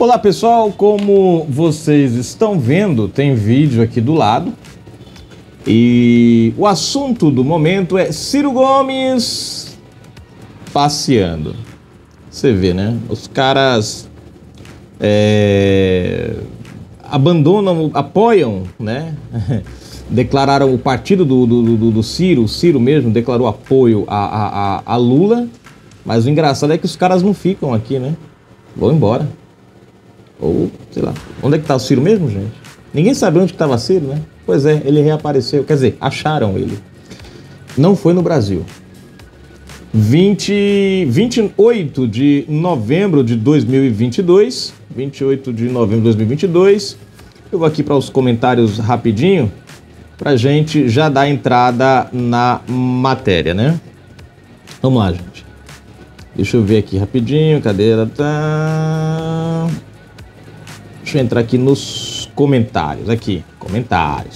Olá pessoal, como vocês estão vendo, tem vídeo aqui do lado e o assunto do momento é Ciro Gomes passeando. Você vê, né? Os caras abandonam, apoiam, né? Declararam o partido do Ciro, o Ciro mesmo declarou apoio a Lula, mas o engraçado é que os caras não ficam aqui, né? Vão embora. Ou, sei lá, onde é que tá o Ciro mesmo, gente? Ninguém sabe onde que tava Ciro, né? Pois é, ele reapareceu, quer dizer, acharam ele. Não foi no Brasil. 28 de novembro de 2022, 28 de novembro de 2022, eu vou aqui para os comentários rapidinho, pra gente já dar entrada na matéria, né? Vamos lá, gente. Deixa eu ver aqui rapidinho, cadê ela? Tá... Deixa eu entrar aqui nos comentários, aqui, comentários.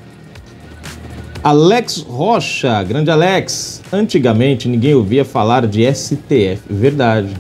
Alex Rocha, grande Alex, antigamente ninguém ouvia falar de STF, verdade.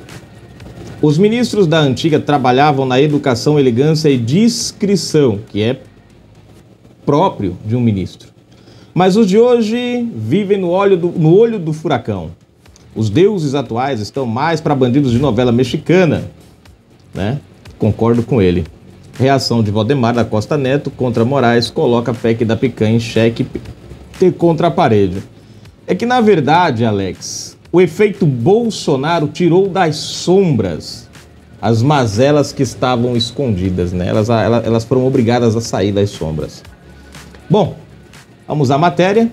Os ministros da antiga trabalhavam na educação, elegância e discrição, que é próprio de um ministro. Mas os de hoje vivem no olho do furacão. Os deuses atuais estão mais para bandidos de novela mexicana, né? Concordo com ele. Reação de Valdemar da Costa Neto contra Moraes coloca a PEC da picanha em xeque contra a parede. É que, na verdade, Alex, o efeito Bolsonaro tirou das sombras as mazelas que estavam escondidas, né? Elas foram obrigadas a sair das sombras. Bom, vamos à matéria.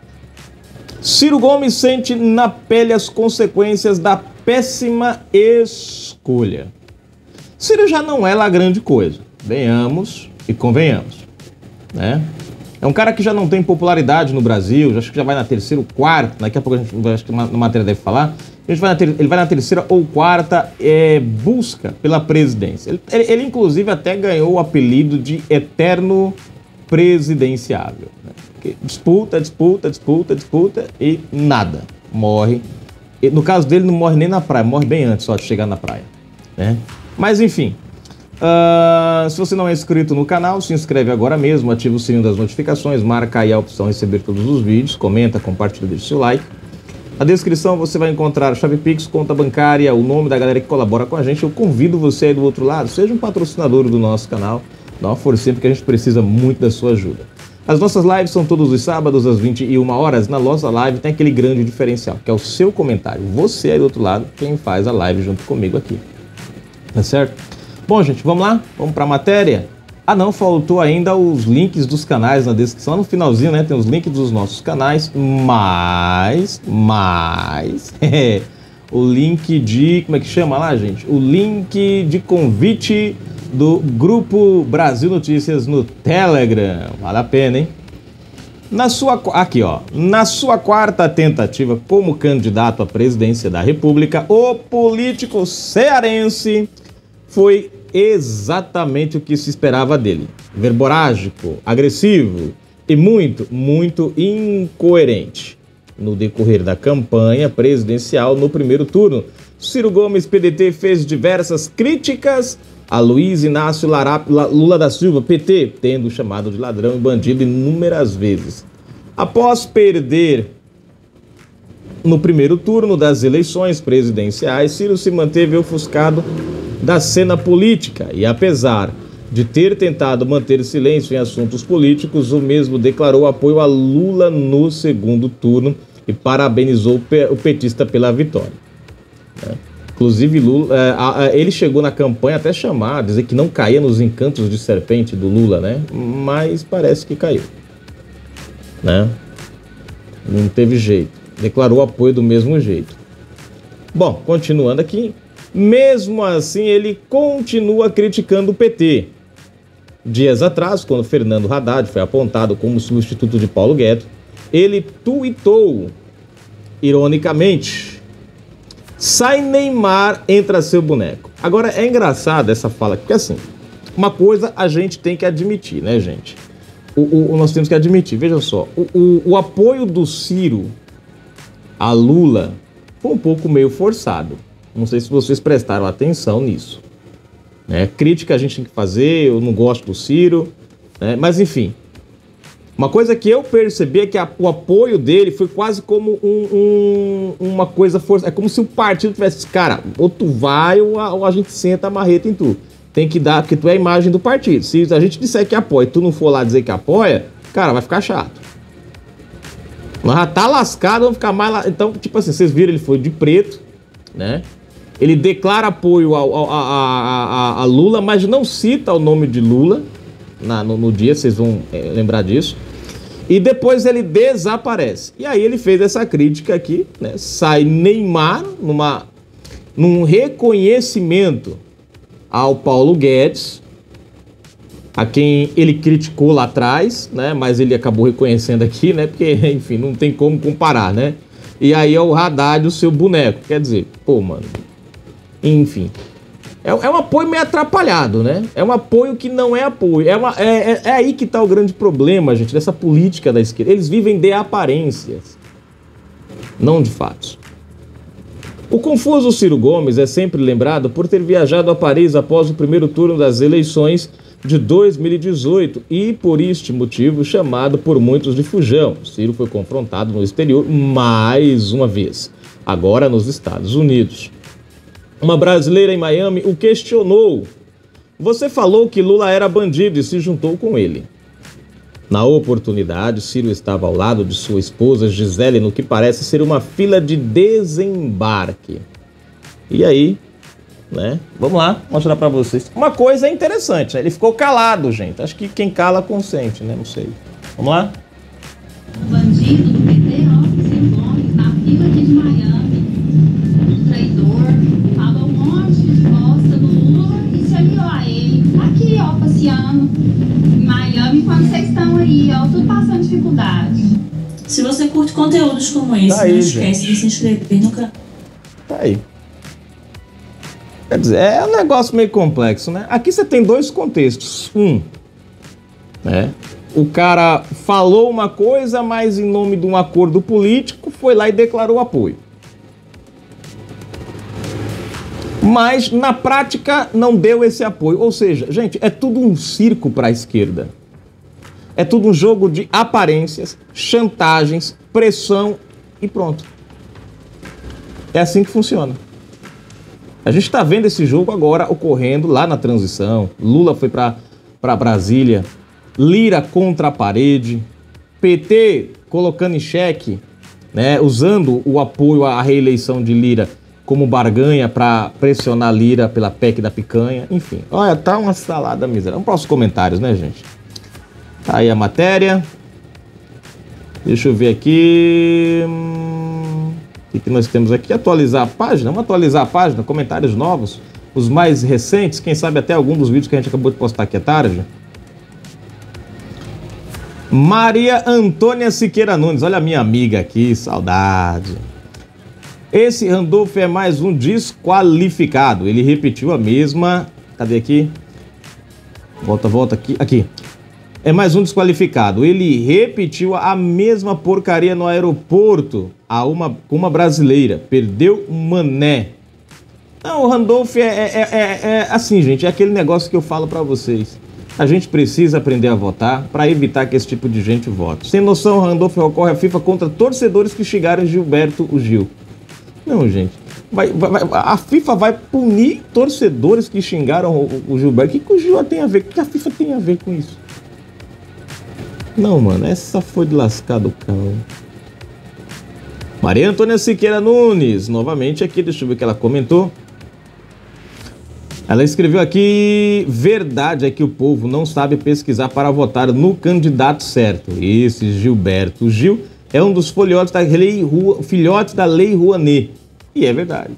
Ciro Gomes sente na pele as consequências da péssima escolha. Ciro já não é lá grande coisa, venhamos e convenhamos, né? É um cara que já não tem popularidade no Brasil, acho que já vai na terceira ou quarta, daqui a pouco a gente, acho que na matéria deve falar, ele vai na terceira ou quarta busca pela presidência. Ele inclusive até ganhou o apelido de eterno presidenciável, né? Porque disputa e nada, morre. E no caso dele não morre nem na praia, morre bem antes só de chegar na praia, né? Mas enfim, se você não é inscrito no canal, se inscreve agora mesmo, ativa o sininho das notificações, marca aí a opção receber todos os vídeos, comenta, compartilha, deixa o seu like. Na descrição você vai encontrar chave Pix, conta bancária, o nome da galera que colabora com a gente. Eu convido você aí do outro lado, seja um patrocinador do nosso canal, dá uma forcinha porque a gente precisa muito da sua ajuda. As nossas lives são todos os sábados às 21 horas. Na nossa live tem aquele grande diferencial, que é o seu comentário. Você aí do outro lado, quem faz a live junto comigo aqui. Tá certo? Bom, gente, vamos lá? Vamos para a matéria? Ah, não, faltou ainda os links dos canais na descrição. No finalzinho, né, tem os links dos nossos canais, mais o link de... Como é que chama lá, gente? O link de convite do Grupo Brasil Notícias no Telegram. Vale a pena, hein? Aqui, ó. Na sua quarta tentativa como candidato à presidência da República, o político cearense foi exatamente o que se esperava dele. Verborágico, agressivo e muito incoerente. No decorrer da campanha presidencial no primeiro turno, Ciro Gomes, PDT, fez diversas críticas a Luiz Inácio Lula da Silva, PT, tendo chamado de ladrão e bandido inúmeras vezes. Após perder no primeiro turno das eleições presidenciais, Ciro se manteve ofuscado da cena política e, apesar de ter tentado manter silêncio em assuntos políticos, o mesmo declarou apoio a Lula no segundo turno e parabenizou o petista pela vitória. Inclusive, Lula, ele chegou na campanha até dizer que não caía nos encantos de serpente do Lula, né? Mas parece que caiu, né? Não teve jeito. Declarou apoio do mesmo jeito. Bom, continuando aqui. Mesmo assim, ele continua criticando o PT. Dias atrás, quando Fernando Haddad foi apontado como substituto de Paulo Guedes, ele tuitou, ironicamente: sai Neymar, entra seu boneco. Agora, é engraçado essa fala, porque assim, uma coisa a gente tem que admitir, né, gente? Nós temos que admitir, veja só, o apoio do Ciro a Lula foi um pouco meio forçado. Não sei se vocês prestaram atenção nisso. né? Crítica a gente tem que fazer, eu não gosto do Ciro, né? Mas enfim. Uma coisa que eu percebi é que o apoio dele foi quase como uma coisa forçada. É como se o partido tivesse, cara, ou tu vai ou a gente senta a marreta em tu. Tem que dar, porque tu é a imagem do partido. Se a gente disser que apoia e tu não for lá dizer que apoia, cara, vai ficar chato. Mas já tá lascado, vamos ficar mais lá. Então, tipo assim, vocês viram, ele foi de preto, né? Ele declara apoio a Lula, mas não cita o nome de Lula no dia, vocês vão lembrar disso. E depois ele desaparece. E aí ele fez essa crítica aqui, né? Sai Neymar num reconhecimento ao Paulo Guedes, a quem ele criticou lá atrás, né? Mas ele acabou reconhecendo aqui, né? Porque, enfim, não tem como comparar, né? E aí é o Haddad, o seu boneco. Quer dizer, pô, mano. Enfim. É um apoio meio atrapalhado, né? É um apoio que não é apoio. É aí que tá o grande problema, gente, dessa política da esquerda. Eles vivem de aparências, não de fatos. O confuso Ciro Gomes é sempre lembrado por ter viajado a Paris após o primeiro turno das eleições de 2018 e, por este motivo, chamado por muitos de fujão. Ciro foi confrontado no exterior mais uma vez, agora nos Estados Unidos. Uma brasileira em Miami o questionou. Você falou que Lula era bandido e se juntou com ele. Na oportunidade, Ciro estava ao lado de sua esposa Gisele no que parece ser uma fila de desembarque. E aí, né? Vamos lá, mostrar pra vocês. Uma coisa interessante, né? Ele ficou calado, gente. Acho que quem cala consente, né? Não sei. Vamos lá? O bandido do PT, ó, Ciro Gomes, na fila aqui de Miami. Traidor, falou um monte de bosta do Lula e se aliou a ele. Aqui, ó, passeando em Miami, quando vocês estão aí, ó, tudo passando dificuldade. Se você curte conteúdos como esse, tá aí, não esquece de se inscrever no canal. Tá aí. Quer dizer, é um negócio meio complexo, né? Aqui você tem dois contextos. Né? O cara falou uma coisa, mas em nome de um acordo político, foi lá e declarou apoio. Mas, na prática, não deu esse apoio. Ou seja, gente, é tudo um circo para a esquerda. É tudo um jogo de aparências, chantagens, pressão e pronto. É assim que funciona. A gente está vendo esse jogo agora ocorrendo lá na transição. Lula foi para Brasília, Lira contra a parede, PT colocando em xeque, né, usando o apoio à reeleição de Lira como barganha para pressionar Lira pela PEC da picanha, enfim. Olha, tá uma salada miserável. Vamos para os comentários, né, gente? Tá aí a matéria. Deixa eu ver aqui. O que nós temos aqui? Atualizar a página. Vamos atualizar a página. Comentários novos. Os mais recentes. Quem sabe até algum dos vídeos que a gente acabou de postar aqui à tarde. Maria Antônia Siqueira Nunes. Olha a minha amiga aqui. Saudade. Esse Randolph é mais um desqualificado. Ele repetiu a mesma... Cadê aqui? Volta aqui. Aqui. É mais um desqualificado. Ele repetiu a mesma porcaria no aeroporto com uma brasileira. Perdeu um mané. Não, o Randolph é assim, gente. É aquele negócio que eu falo pra vocês. A gente precisa aprender a votar para evitar que esse tipo de gente vote. Sem noção, Randolph recorre à FIFA contra torcedores que xingaram Gilberto o Gil. Não, gente. A FIFA vai punir torcedores que xingaram o Gilberto. O que o Gil tem a ver? O que a FIFA tem a ver com isso? Não, mano. Essa foi de lascar do carro. Maria Antônia Siqueira Nunes. Novamente aqui. Deixa eu ver o que ela comentou. Ela escreveu aqui: verdade é que o povo não sabe pesquisar para votar no candidato certo. Esse Gilberto Gil é um dos filhotes da Lei Rouanet. E é verdade.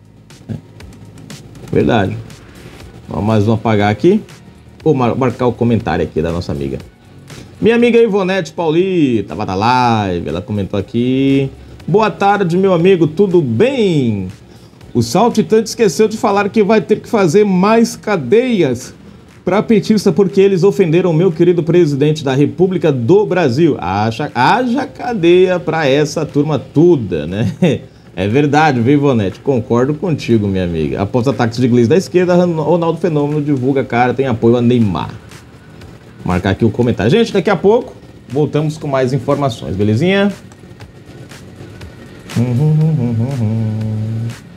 Verdade. Vamos mais um apagar aqui. Vou marcar o comentário aqui da nossa amiga. Minha amiga Ivonete Pauli estava na live. Ela comentou aqui: boa tarde, meu amigo, tudo bem? O saltitante esqueceu de falar que vai ter que fazer mais cadeias para petista porque eles ofenderam o meu querido presidente da República do Brasil. Haja cadeia para essa turma toda, né? É verdade, viu, Ivonete? Concordo contigo, minha amiga. Após ataques de inglês da esquerda, Ronaldo Fenômeno divulga cara, tem apoio a Neymar. Vou marcar aqui o comentário. Gente, daqui a pouco voltamos com mais informações, belezinha?